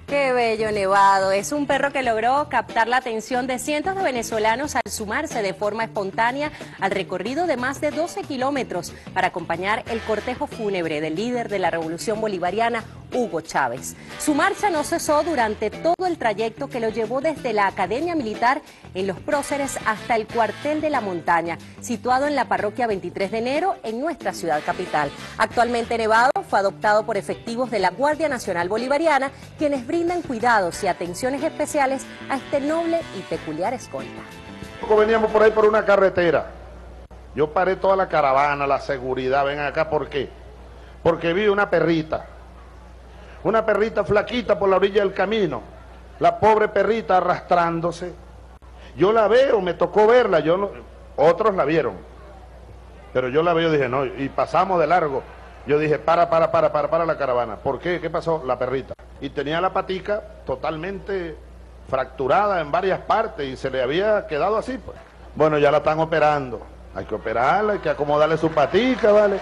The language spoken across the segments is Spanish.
Qué bello Nevado. Es un perro que logró captar la atención de cientos de venezolanos al sumarse de forma espontánea al recorrido de más de 12 kilómetros para acompañar el cortejo fúnebre del líder de la Revolución Bolivariana, Hugo Chávez. Su marcha no cesó durante todo el trayecto que lo llevó desde la Academia Militar en Los Próceres hasta el cuartel de la Montaña, situado en la parroquia 23 de enero en nuestra ciudad capital. Actualmente Nevado fue adoptado por efectivos de la Guardia Nacional Bolivariana, quienes brindan cuidados y atenciones especiales a este noble y peculiar escolta. Veníamos por ahí por una carretera. Yo paré toda la caravana, la seguridad, ven acá, ¿por qué? Porque vi una perrita flaquita por la orilla del camino, la pobre perrita arrastrándose. Yo la veo, me tocó verla, yo no, otros la vieron, pero yo la veo, dije no, y pasamos de largo. Yo dije, para la caravana. ¿Por qué? ¿Qué pasó? La perrita. Y tenía la patica totalmente fracturada en varias partes y se le había quedado así, pues. Bueno, ya la están operando. Hay que operarla, hay que acomodarle su patica, ¿vale?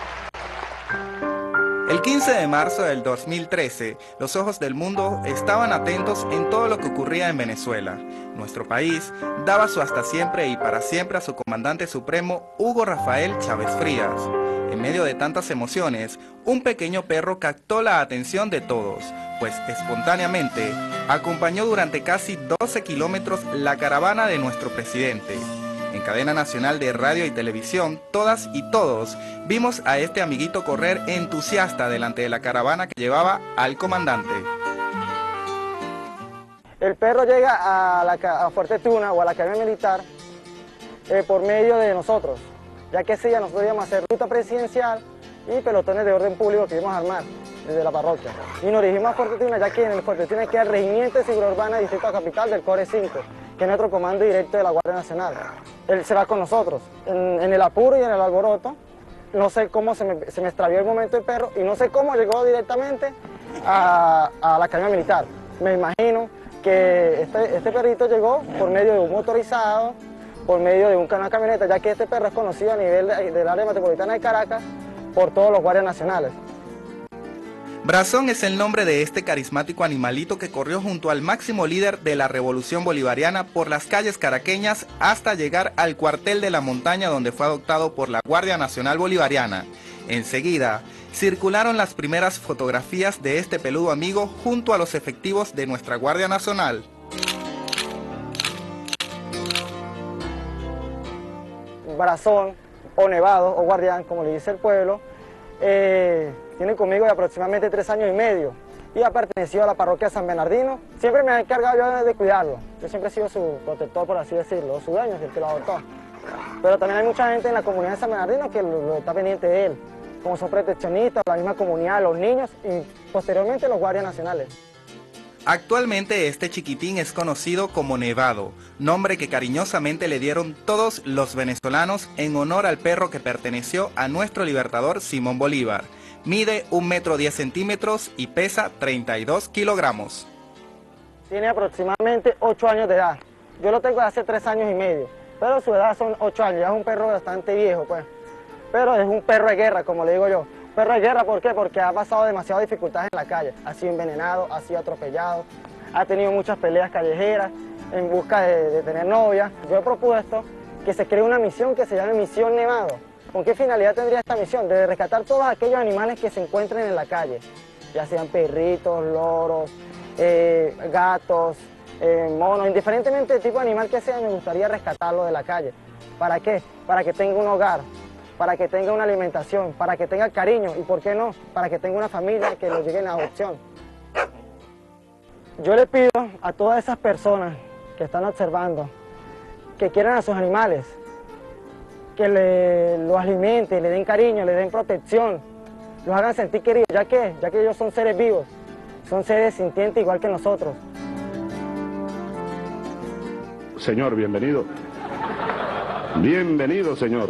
El 15 de marzo del 2013, los ojos del mundo estaban atentos en todo lo que ocurría en Venezuela. Nuestro país daba su hasta siempre y para siempre a su comandante supremo, Hugo Rafael Chávez Frías. En medio de tantas emociones, un pequeño perro captó la atención de todos, pues espontáneamente acompañó durante casi 12 kilómetros la caravana de nuestro presidente. En cadena nacional de radio y televisión, todas y todos vimos a este amiguito correr entusiasta delante de la caravana que llevaba al comandante. El perro llega a Fuerte Tuna o a la Academia Militar por medio de nosotros, ya que ese día nosotros íbamos a hacer ruta presidencial y pelotones de orden público que íbamos a armar desde la parroquia. Y nos dirigimos a Fuerte Tuna, ya que en el Fuerte Tuna queda el Regimiento de Seguridad Urbana Distrito Capital del Core 5, que es nuestro comando directo de la Guardia Nacional. Él se va con nosotros, en el apuro y en el alboroto. No sé cómo se me extravió el momento el perro y no sé cómo llegó directamente a la Academia Militar. Me imagino que este perrito llegó por medio de un motorizado, por medio de una camioneta, ya que este perro es conocido a nivel del área metropolitana de Caracas por todos los guardias nacionales. Brazón es el nombre de este carismático animalito que corrió junto al máximo líder de la Revolución Bolivariana por las calles caraqueñas hasta llegar al cuartel de la Montaña, donde fue adoptado por la Guardia Nacional Bolivariana. Enseguida, circularon las primeras fotografías de este peludo amigo junto a los efectivos de nuestra Guardia Nacional. Brazón, o Nevado, o Guardián, como le dice el pueblo, tiene conmigo de aproximadamente 3 años y medio y ha pertenecido a la parroquia San Bernardino. Siempre me he encargado yo de cuidarlo. Yo siempre he sido su protector, por así decirlo, su dueño, el que lo adoptó. Pero también hay mucha gente en la comunidad de San Bernardino que lo está pendiente de él, como son proteccionistas, la misma comunidad, los niños y posteriormente los guardias nacionales. Actualmente este chiquitín es conocido como Nevado, nombre que cariñosamente le dieron todos los venezolanos en honor al perro que perteneció a nuestro libertador Simón Bolívar. Mide 1,10 m y pesa 32 kilogramos. Tiene aproximadamente 8 años de edad. Yo lo tengo de hace 3 años y medio, pero su edad son 8 años, ya es un perro bastante viejo, pues. Pero es un perro de guerra, como le digo yo. Perro de guerra, ¿por qué? Porque ha pasado demasiadas dificultades en la calle. Ha sido envenenado, ha sido atropellado, ha tenido muchas peleas callejeras en busca de tener novia. Yo he propuesto que se cree una misión que se llame Misión Nevado. ¿Con qué finalidad tendría esta misión? De rescatar todos aquellos animales que se encuentren en la calle, ya sean perritos, loros, gatos, monos, indiferentemente del tipo de animal que sea, me gustaría rescatarlo de la calle. ¿Para qué? Para que tenga un hogar, para que tenga una alimentación, para que tenga cariño y, ¿por qué no?, para que tenga una familia que lo llegue en adopción. Yo le pido a todas esas personas que están observando, que quieran a sus animales, que los alimenten, le den cariño, le den protección, los hagan sentir queridos, ya que ellos son seres vivos, son seres sintientes igual que nosotros. Señor, bienvenido. Bienvenido, señor.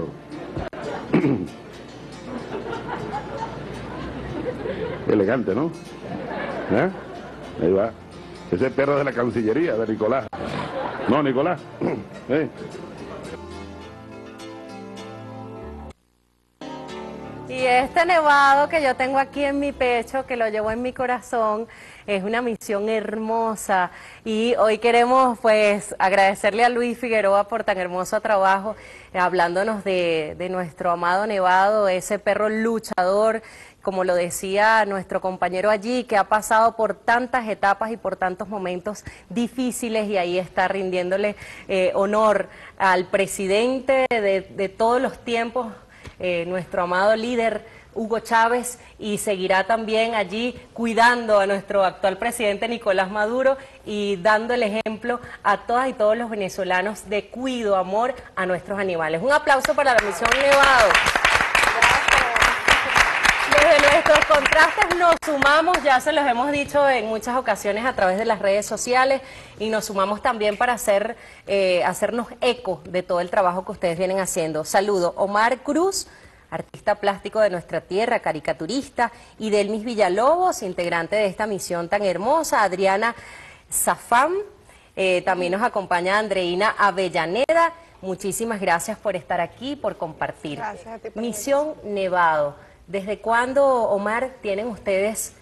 Elegante, ¿no? ¿Eh? Ahí va. Ese perro de la Cancillería, de Nicolás. No, Nicolás. Y este nevado que yo tengo aquí en mi pecho, que lo llevo en mi corazón, es una misión hermosa. Y hoy queremos pues agradecerle a Luis Figueroa por tan hermoso trabajo, hablándonos de nuestro amado Nevado, ese perro luchador, como lo decía nuestro compañero allí, que ha pasado por tantas etapas y por tantos momentos difíciles, y ahí está rindiéndole honor al presidente de todos los tiempos, nuestro amado líder Hugo Chávez, y seguirá también allí cuidando a nuestro actual presidente Nicolás Maduro y dando el ejemplo a todas y todos los venezolanos de cuido, amor a nuestros animales. Un aplauso para la misión Nevado. Desde nuestros contrastes nos sumamos, ya se los hemos dicho en muchas ocasiones a través de las redes sociales, y nos sumamos también para hacernos eco de todo el trabajo que ustedes vienen haciendo. Saludo Omar Cruz, artista plástico de nuestra tierra, caricaturista, y Delmis Villalobos, integrante de esta misión tan hermosa, Adriana Zafán, también nos acompaña Andreina Avellaneda. Muchísimas gracias por estar aquí, por compartir. Gracias a ti por Misión Nevado. ¿Desde cuándo, Omar, tienen ustedes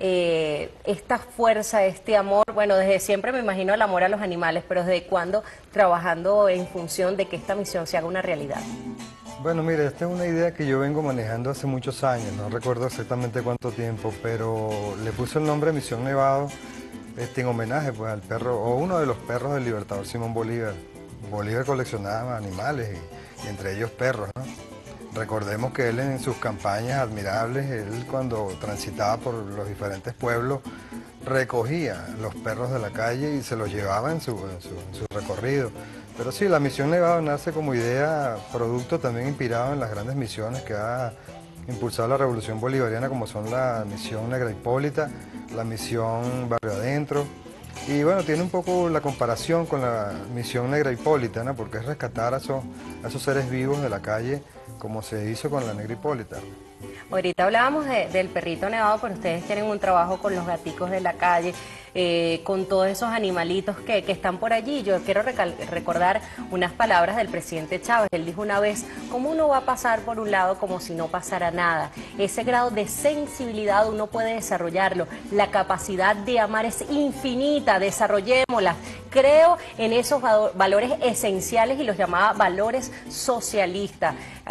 esta fuerza, este amor? Bueno, desde siempre me imagino el amor a los animales, pero ¿desde cuándo trabajando en función de que esta misión se haga una realidad? Bueno, mire, esta es una idea que yo vengo manejando hace muchos años, no recuerdo exactamente cuánto tiempo, pero le puse el nombre Misión Nevado en homenaje pues, al perro, o uno de los perros del libertador Simón Bolívar. Bolívar coleccionaba animales y entre ellos perros, ¿no? Recordemos que él en sus campañas admirables, él cuando transitaba por los diferentes pueblos, recogía los perros de la calle y se los llevaba en su recorrido. Pero sí, la Misión Nevado nace como idea, producto también inspirado en las grandes misiones que ha impulsado la Revolución Bolivariana, como son la Misión Negra Hipólita, la Misión Barrio Adentro. Y bueno, tiene un poco la comparación con la Misión Negra Hipólita, ¿no? Porque es rescatar a esos seres vivos de la calle, como se hizo con la Negra Hipólita. Ahorita hablábamos del perrito nevado, pero ustedes tienen un trabajo con los gaticos de la calle, con todos esos animalitos que están por allí. Yo quiero recordar unas palabras del presidente Chávez. Él dijo una vez: ¿cómo uno va a pasar por un lado como si no pasara nada? Ese grado de sensibilidad uno puede desarrollarlo. La capacidad de amar es infinita, desarrollémosla. Creo en esos valores esenciales y los llamaba valores socialistas.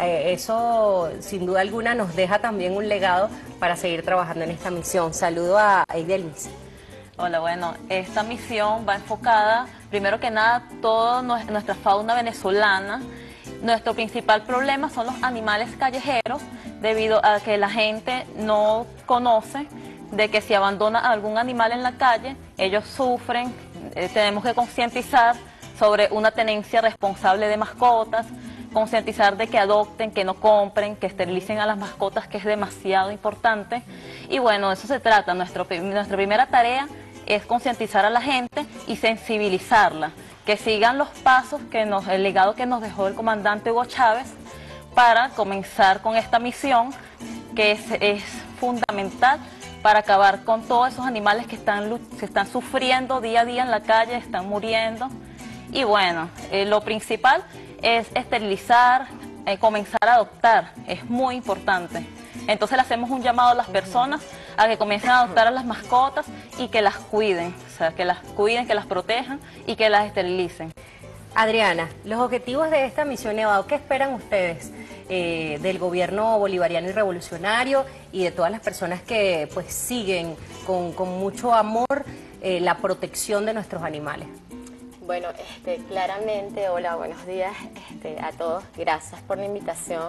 Eso sin duda alguna nos deja también un legado para seguir trabajando en esta misión. Saludo a Delmis. Hola, bueno, esta misión va enfocada, primero que nada, toda nuestra fauna venezolana. Nuestro principal problema son los animales callejeros, debido a que la gente no conoce de que si abandona algún animal en la calle, ellos sufren. Tenemos que concientizar sobre una tenencia responsable de mascotas, concientizar de que adopten, que no compren, que esterilicen a las mascotas, que es demasiado importante. Y bueno, de eso se trata. Nuestra primera tarea es concientizar a la gente y sensibilizarla, que sigan los pasos, el legado que nos dejó el comandante Hugo Chávez, para comenzar con esta misión, que es fundamental para acabar con todos esos animales que se están sufriendo día a día en la calle, están muriendo. Y bueno, lo principal es esterilizar, comenzar a adoptar, es muy importante. Entonces le hacemos un llamado a las personas a que comiencen a adoptar a las mascotas y que las cuiden, o sea, que las cuiden, que las protejan y que las esterilicen. Adriana, los objetivos de esta misión Nevado, ¿qué esperan ustedes del gobierno bolivariano y revolucionario y de todas las personas que pues siguen con mucho amor la protección de nuestros animales? Bueno, claramente, hola, buenos días a todos, gracias por la invitación.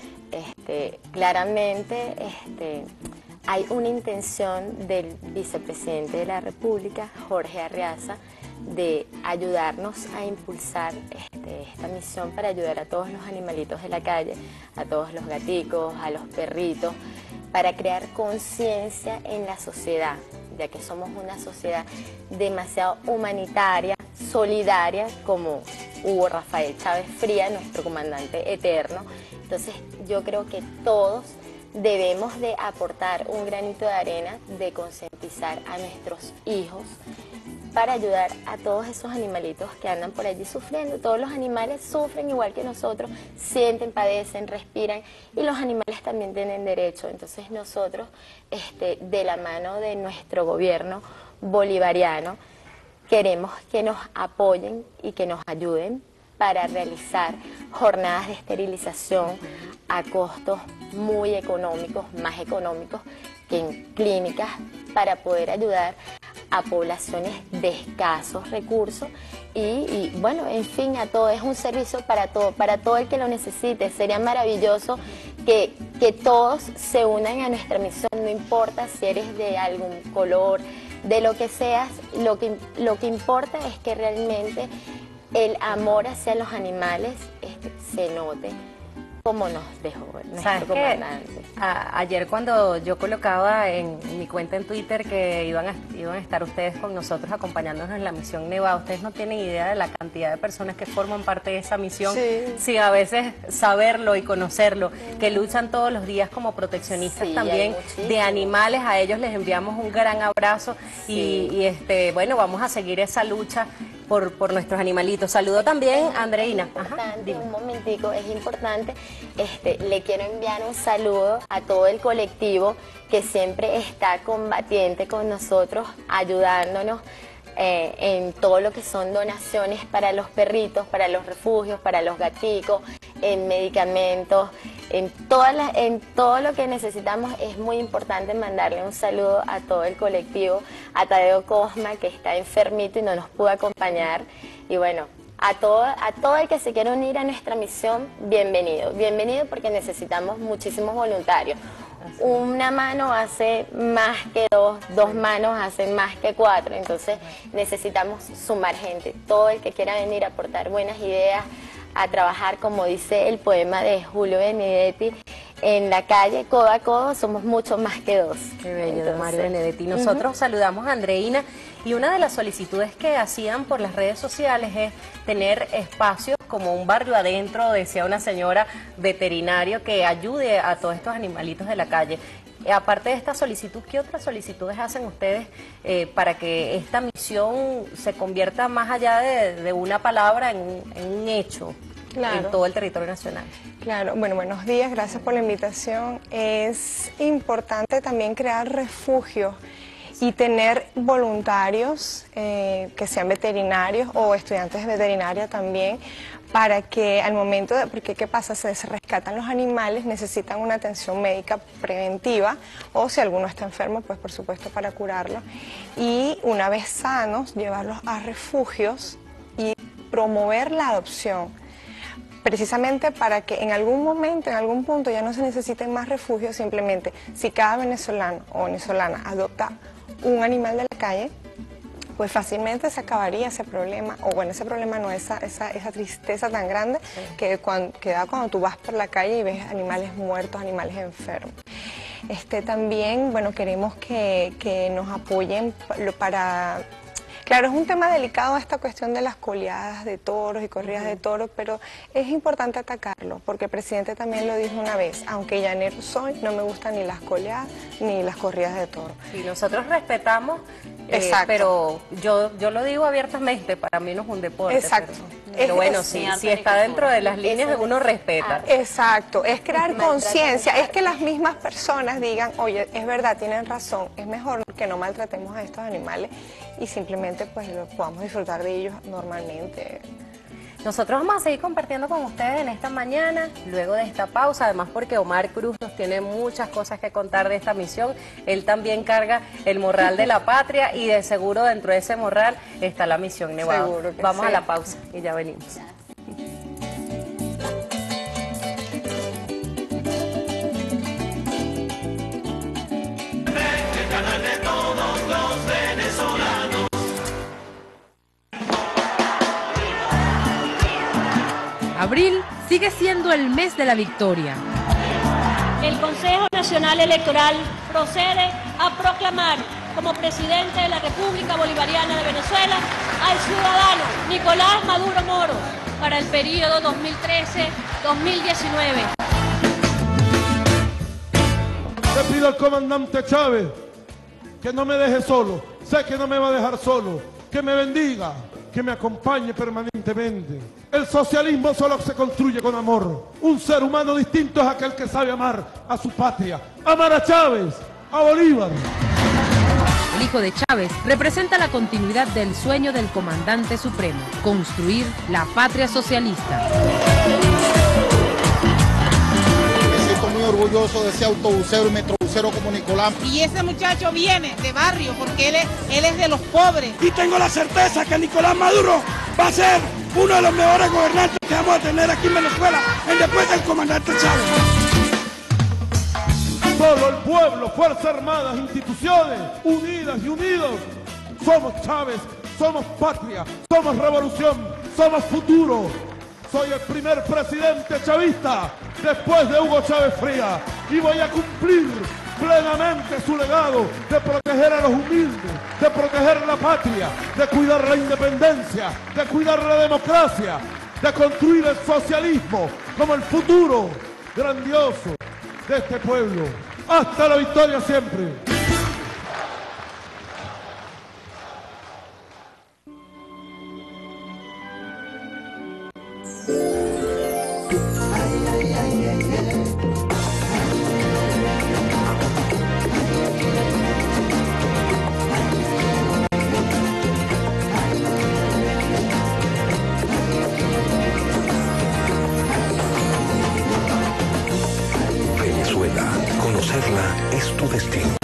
Claramente hay una intención del vicepresidente de la República, Jorge Arreaza, de ayudarnos a impulsar esta misión para ayudar a todos los animalitos de la calle, a todos los gaticos, a los perritos, para crear conciencia en la sociedad, ya que somos una sociedad demasiado humanitaria, solidaria, como Hugo Rafael Chávez Fría, nuestro comandante eterno. Entonces yo creo que todos debemos de aportar un granito de arena, de concientizar a nuestros hijos para ayudar a todos esos animalitos que andan por allí sufriendo. Todos los animales sufren igual que nosotros, sienten, padecen, respiran, y los animales también tienen derecho. Entonces nosotros, de la mano de nuestro gobierno bolivariano, queremos que nos apoyen y que nos ayuden para realizar jornadas de esterilización a costos muy económicos, más económicos que en clínicas, para poder ayudar a poblaciones de escasos recursos y bueno, en fin, a todo. Es un servicio para todo el que lo necesite. Sería maravilloso que todos se unan a nuestra misión, no importa si eres de algún color, de lo que seas, lo que importa es que realmente el amor hacia los animales se note, como nos dejó nuestro comandante. Ayer cuando yo colocaba en mi cuenta en Twitter que iban a estar ustedes con nosotros acompañándonos en la misión Nevada, ustedes no tienen idea de la cantidad de personas que forman parte de esa misión, sin a veces saberlo y conocerlo, que luchan todos los días como proteccionistas también de animales. A ellos les enviamos un gran abrazo y bueno, vamos a seguir esa lucha por nuestros animalitos. Saludo también a Andreina. Un momentico, es importante, le quiero enviar un saludo a todo el colectivo que siempre está combatiente con nosotros, ayudándonos en todo lo que son donaciones para los perritos, para los refugios, para los gaticos, en medicamentos, en todo lo que necesitamos. Es muy importante mandarle un saludo a todo el colectivo, a Tadeo Cosma, que está enfermito y no nos pudo acompañar, y bueno, a todo el que se quiera unir a nuestra misión, bienvenido, porque necesitamos muchísimos voluntarios. Una mano hace más que dos manos hacen más que cuatro, entonces necesitamos sumar gente. Todo el que quiera venir a aportar buenas ideas, a trabajar, como dice el poema de Julio Benedetti, en la calle, codo a codo, somos mucho más que dos. Qué bello, de Mario Benedetti. Nosotros saludamos a Andreina, y una de las solicitudes que hacían por las redes sociales es tener espacios como un barrio adentro, decía una señora, veterinario, que ayude a todos estos animalitos de la calle. Aparte de esta solicitud, ¿qué otras solicitudes hacen ustedes para que esta misión se convierta más allá de una palabra en un hecho? Claro. En todo el territorio nacional. Claro, bueno, buenos días, gracias por la invitación. Es importante también crear refugios y tener voluntarios que sean veterinarios o estudiantes de veterinaria también, para que al momento de, porque ¿qué pasa? Se rescatan los animales, necesitan una atención médica preventiva, o si alguno está enfermo, pues por supuesto para curarlo, y una vez sanos, llevarlos a refugios y promover la adopción, precisamente para que en algún momento, en algún punto ya no se necesiten más refugios. Simplemente si cada venezolano o venezolana adopta un animal de la calle, pues fácilmente se acabaría ese problema, o bueno, ese problema no, esa tristeza tan grande que da cuando tú vas por la calle y ves animales muertos, animales enfermos. También, bueno, queremos que nos apoyen para... Claro, es un tema delicado esta cuestión de las coleadas de toros y corridas de toros, pero es importante atacarlo, porque el presidente también lo dijo una vez: aunque llanero soy, no me gustan ni las coleadas ni las corridas de toros. Y nosotros respetamos, pero yo lo digo abiertamente, para mí no es un deporte. Exacto. Pero bueno, si está dentro de las líneas, uno respeta. Exacto, es crear conciencia, es que las mismas personas digan: oye, es verdad, tienen razón, es mejor que no maltratemos a estos animales y simplemente pues podamos disfrutar de ellos normalmente. Nosotros vamos a seguir compartiendo con ustedes en esta mañana, luego de esta pausa, además porque Omar Cruz nos tiene muchas cosas que contar de esta misión. Él también carga el morral de la patria, y de seguro dentro de ese morral está la misión Nevada. Vamos a la pausa y ya venimos. El canal de todos los venezolanos. Abril sigue siendo el mes de la victoria. El Consejo Nacional Electoral procede a proclamar como presidente de la República Bolivariana de Venezuela al ciudadano Nicolás Maduro Moro para el periodo 2013-2019. Le pido al comandante Chávez que no me deje solo. Sé que no me va a dejar solo. que me bendiga, que me acompañe permanentemente. El socialismo solo se construye con amor. Un ser humano distinto es aquel que sabe amar a su patria, amar a Chávez, a Bolívar. El hijo de Chávez representa la continuidad del sueño del comandante supremo, construir la patria socialista. Me siento muy orgulloso de ese autobusero y metrobusero como Nicolás. Y ese muchacho viene de barrio porque él es de los pobres. Y tengo la certeza que Nicolás Maduro va a ser uno de los mejores gobernantes que vamos a tener aquí en Venezuela, después del comandante Chávez. Solo el pueblo, Fuerzas Armadas, instituciones, unidas y unidos, somos Chávez, somos patria, somos revolución, somos futuro. Soy el primer presidente chavista después de Hugo Chávez Frías y voy a cumplir plenamente su legado de proteger a los humildes, de proteger la patria, de cuidar la independencia, de cuidar la democracia, de construir el socialismo como el futuro grandioso de este pueblo. ¡Hasta la victoria siempre! Venezuela, conocerla es tu destino.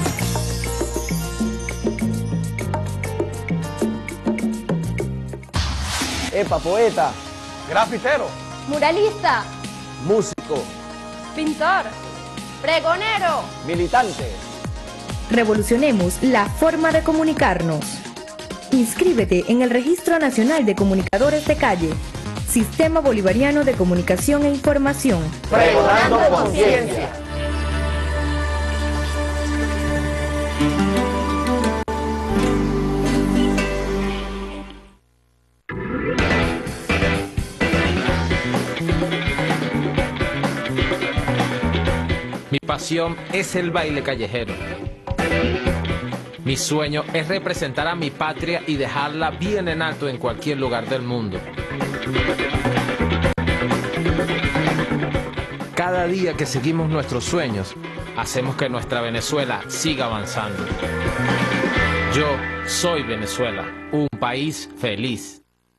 Epa, poeta, grafitero, muralista, músico, pintor, pregonero, militante. Revolucionemos la forma de comunicarnos. Inscríbete en el Registro Nacional de Comunicadores de Calle. Sistema Bolivariano de Comunicación e Información. Pregonando conciencia. Mi pasión es el baile callejero. Mi sueño es representar a mi patria y dejarla bien en alto en cualquier lugar del mundo. Cada día que seguimos nuestros sueños, hacemos que nuestra Venezuela siga avanzando. Yo soy Venezuela, un país feliz.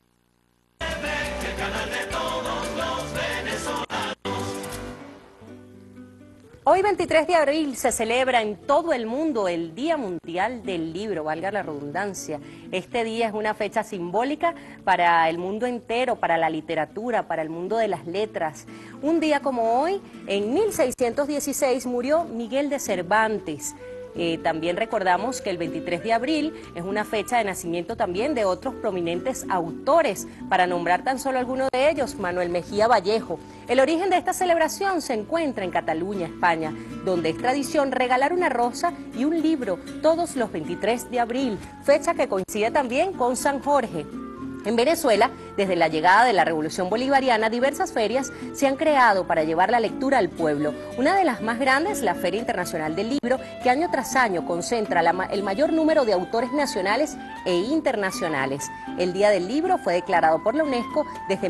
Hoy 23 de abril se celebra en todo el mundo el Día Mundial del Libro, valga la redundancia. Este día es una fecha simbólica para el mundo entero, para la literatura, para el mundo de las letras. Un día como hoy, en 1616 murió Miguel de Cervantes. También recordamos que el 23 de abril es una fecha de nacimiento también de otros prominentes autores, para nombrar tan solo algunos de ellos, Manuel Mejía Vallejo. El origen de esta celebración se encuentra en Cataluña, España, donde es tradición regalar una rosa y un libro todos los 23 de abril, fecha que coincide también con San Jorge. En Venezuela, desde la llegada de la Revolución Bolivariana, diversas ferias se han creado para llevar la lectura al pueblo. Una de las más grandes, la Feria Internacional del Libro, que año tras año concentra el mayor número de autores nacionales e internacionales. El Día del Libro fue declarado por la UNESCO desde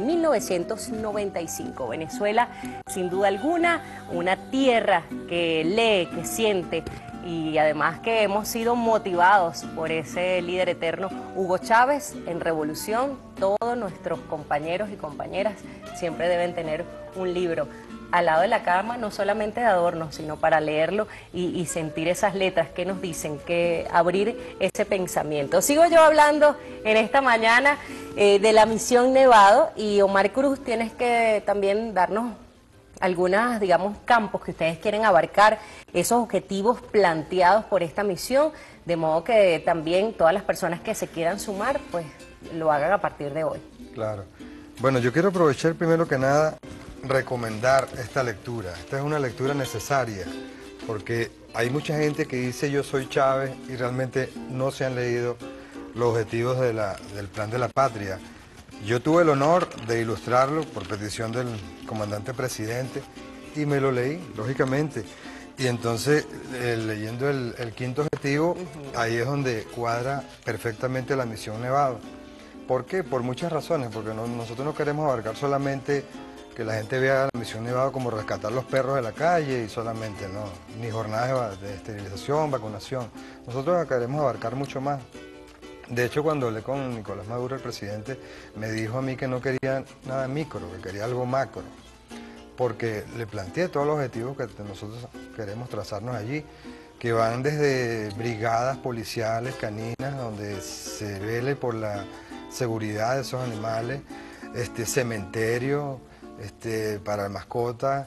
1995. Venezuela, sin duda alguna, una tierra que lee, que siente, y además que hemos sido motivados por ese líder eterno, Hugo Chávez. En Revolución, todos nuestros compañeros y compañeras siempre deben tener un libro al lado de la cama, no solamente de adorno, sino para leerlo y sentir esas letras que nos dicen, que abrir ese pensamiento. Sigo yo hablando en esta mañana de la Misión Nevado, y Omar Cruz, tienes que también darnos algunas, digamos, campos que ustedes quieren abarcar, esos objetivos planteados por esta misión, de modo que también todas las personas que se quieran sumar, pues lo hagan a partir de hoy. Claro. Bueno, yo quiero aprovechar primero que nada recomendar esta lectura. Esta es una lectura necesaria, porque hay mucha gente que dice yo soy Chávez y realmente no se han leído los objetivos del Plan de la Patria. Yo tuve el honor de ilustrarlo por petición del comandante presidente y me lo leí, lógicamente. Y entonces, leyendo el quinto objetivo, objetivo, ahí es donde cuadra perfectamente la misión Nevado. ¿Por qué? Por muchas razones, porque nosotros no queremos abarcar solamente que la gente vea la misión Nevado como rescatar los perros de la calle y solamente, no, ni jornadas de esterilización, vacunación. Nosotros queremos abarcar mucho más. De hecho, cuando hablé con Nicolás Maduro, el presidente, me dijo a mí que no quería nada micro, que quería algo macro, porque le planteé todos los objetivos que nosotros queremos trazarnos allí, que van desde brigadas policiales, caninas, donde se vele por la seguridad de esos animales, cementerio para mascotas,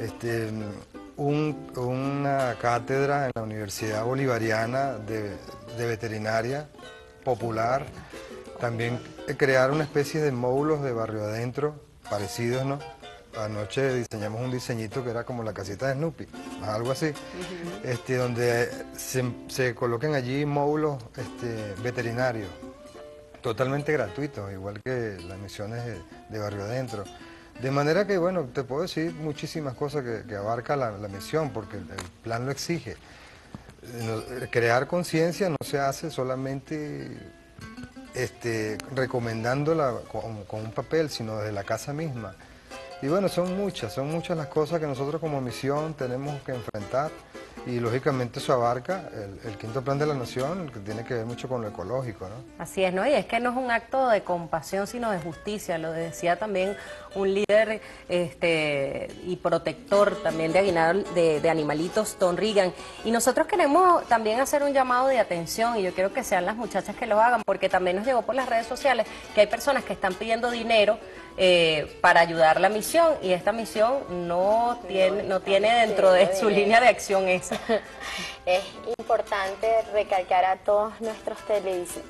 una cátedra en la Universidad Bolivariana de veterinaria popular, también crear una especie de módulos de barrio adentro, parecidos, ¿no? Anoche diseñamos un diseñito que era como la casita de Snoopy, algo así, donde se coloquen allí módulos veterinarios, totalmente gratuitos, igual que las misiones de barrio adentro. De manera que, bueno, te puedo decir muchísimas cosas que abarca la misión, porque el plan lo exige. Crear conciencia no se hace solamente recomendándola con un papel, sino desde la casa misma. Y bueno, son muchas las cosas que nosotros como misión tenemos que enfrentar, y lógicamente eso abarca el quinto plan de la nación, que tiene que ver mucho con lo ecológico, ¿no? Así es, ¿no? Y es que no es un acto de compasión, sino de justicia, lo decía también un líder y protector también de animalitos, Don Reagan. Y nosotros queremos también hacer un llamado de atención, y yo quiero que sean las muchachas que lo hagan, porque también nos llegó por las redes sociales que hay personas que están pidiendo dinero para ayudar la misión, y esta misión no tiene dentro de su línea de acción esa. Es importante recalcar a todos nuestros televidentes,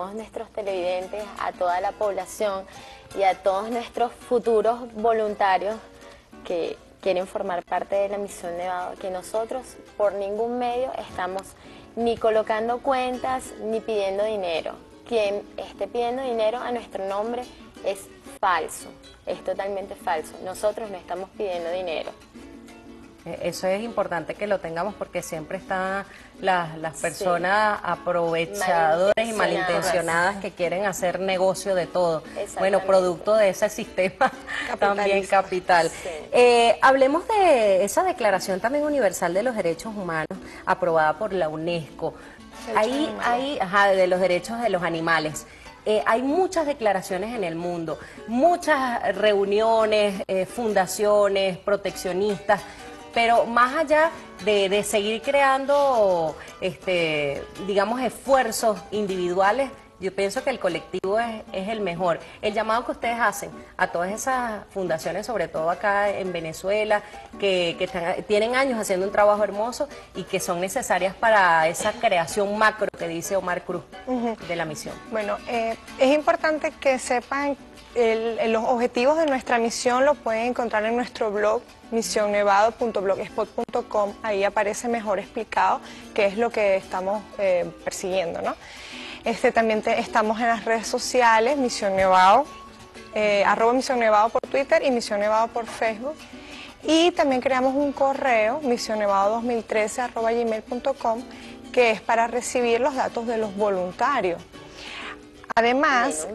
a toda la población y a todos nuestros futuros voluntarios que quieren formar parte de la misión Nevado, que nosotros por ningún medio estamos ni colocando cuentas ni pidiendo dinero. Quien esté pidiendo dinero a nuestro nombre es falso, es totalmente falso. Nosotros no estamos pidiendo dinero. Eso es importante que lo tengamos, porque siempre están las personas aprovechadoras y malintencionadas que quieren hacer negocio de todo. Bueno, producto de ese sistema también capital. Sí. Hablemos de esa Declaración también Universal de los Derechos Humanos, aprobada por la UNESCO. De los derechos de los animales. Hay muchas declaraciones en el mundo, muchas reuniones, fundaciones, proteccionistas, pero más allá de seguir creando, digamos, esfuerzos individuales, yo pienso que el colectivo es el mejor. El llamado que ustedes hacen a todas esas fundaciones, sobre todo acá en Venezuela, que tienen años haciendo un trabajo hermoso y que son necesarias para esa creación macro que dice Omar Cruz de la misión. Bueno, es importante que sepan los objetivos de nuestra misión. Lo pueden encontrar en nuestro blog misionnevado.blogspot.com. Ahí aparece mejor explicado qué es lo que estamos persiguiendo, ¿no? También estamos en las redes sociales, Misión Nevado, @Misión Nevado por Twitter y Misión Nevado por Facebook. Y también creamos un correo, misionnevado2013@gmail.com, que es para recibir los datos de los voluntarios. Además,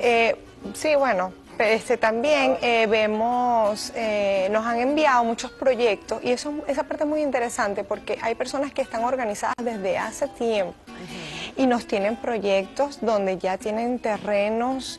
también vemos, nos han enviado muchos proyectos, y esa parte es muy interesante, porque hay personas que están organizadas desde hace tiempo y nos tienen proyectos donde ya tienen terrenos,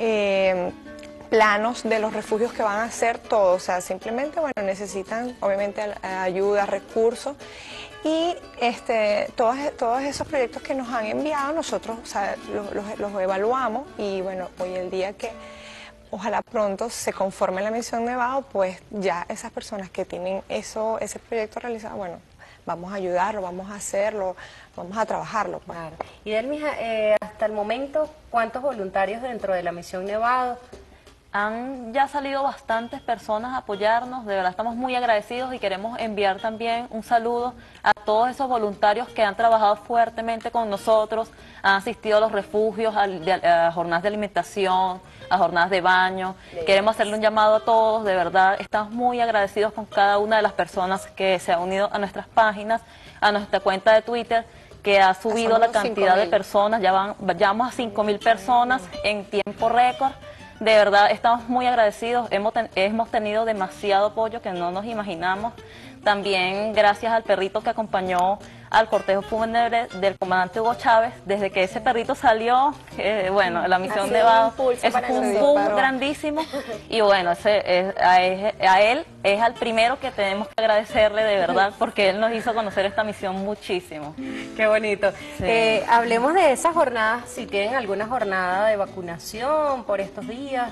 planos de los refugios que van a hacer todo. O sea, simplemente, necesitan obviamente ayuda, recursos, y todos esos proyectos que nos han enviado, nosotros los evaluamos, y bueno, hoy el día que ojalá pronto se conforme la misión Nevado, pues ya esas personas que tienen ese proyecto realizado, bueno, vamos a ayudarlo, vamos a hacerlo, vamos a trabajarlo. Pues. Claro. Y Delmija, hasta el momento, ¿cuántos voluntarios dentro de la misión Nevado? Han ya salido bastantes personas a apoyarnos, de verdad estamos muy agradecidos, y queremos enviar también un saludo a todos esos voluntarios que han trabajado fuertemente con nosotros, han asistido a los refugios, a jornadas de alimentación, a jornadas de baño. Queremos hacerle un llamado a todos, de verdad estamos muy agradecidos con cada una de las personas que se han unido a nuestras páginas, a nuestra cuenta de Twitter, que ha subido la Pasamos los cantidad de 5.000. personas, ya vamos a 5.000 personas en tiempo récord. De verdad, estamos muy agradecidos, hemos tenido demasiado apoyo que no nos imaginamos. También gracias al perrito que acompañó al cortejo fúnebre del comandante Hugo Chávez. Desde que ese perrito salió, bueno, la misión Nevado es un boom grandísimo. Y bueno, a él es al primero que tenemos que agradecerle de verdad, porque él nos hizo conocer esta misión muchísimo. Qué bonito. Sí. Hablemos de esas jornadas, si tienen alguna jornada de vacunación por estos días.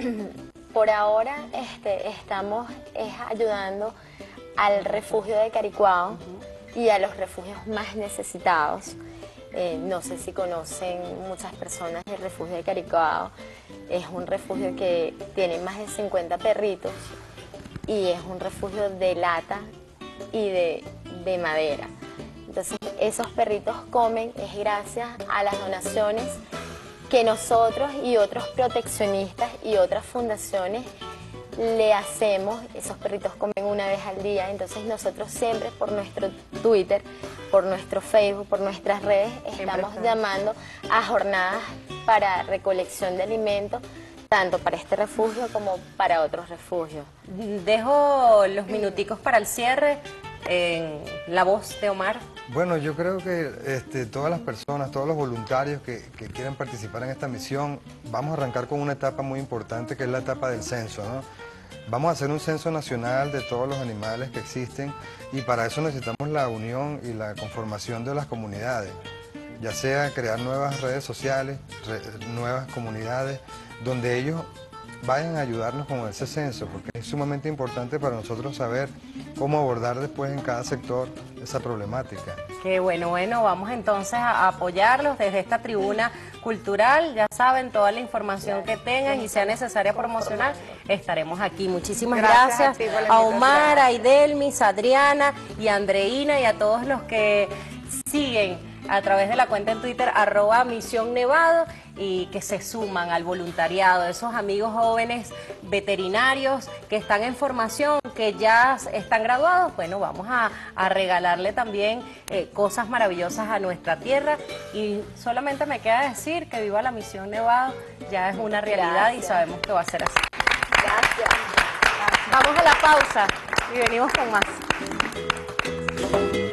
Por ahora estamos ayudando al refugio de Caricuao y a los refugios más necesitados. No sé si conocen muchas personas el refugio de Caricuao. Es un refugio que tiene más de 50 perritos y es un refugio de lata y de madera. Entonces esos perritos comen es gracias a las donaciones que nosotros y otros proteccionistas y otras fundaciones le hacemos. Esos perritos comen una vez al día, entonces nosotros siempre por nuestro Twitter, por nuestro Facebook, por nuestras redes, estamos llamando a jornadas para recolección de alimentos, tanto para este refugio como para otros refugios. Dejo los minuticos para el cierre en la voz de Omar. Bueno, yo creo que todas las personas, todos los voluntarios que quieran participar en esta misión, vamos a arrancar con una etapa muy importante que es la etapa del censo, ¿no? Vamos a hacer un censo nacional de todos los animales que existen y para eso necesitamos la unión y la conformación de las comunidades, ya sea crear nuevas redes sociales, nuevas comunidades, donde ellos vayan a ayudarnos con ese censo, porque es sumamente importante para nosotros saber cómo abordar después en cada sector esa problemática. Qué bueno, vamos entonces a apoyarlos desde esta tribuna cultural. Ya saben, toda la información que tengan y sea necesaria promocionar, estaremos aquí. Muchísimas gracias a ti por la a Omar, invitación. a Idelmis, a Adriana y a Andreina y a todos los que siguen a través de la cuenta en Twitter @Misión Nevado y que se suman al voluntariado, esos amigos jóvenes veterinarios que están en formación, que ya están graduados. Bueno, vamos a regalarle también cosas maravillosas a nuestra tierra y solamente me queda decir que viva la Misión Nevado, ya es una realidad y sabemos que va a ser así. Gracias. Vamos a la pausa y venimos con más.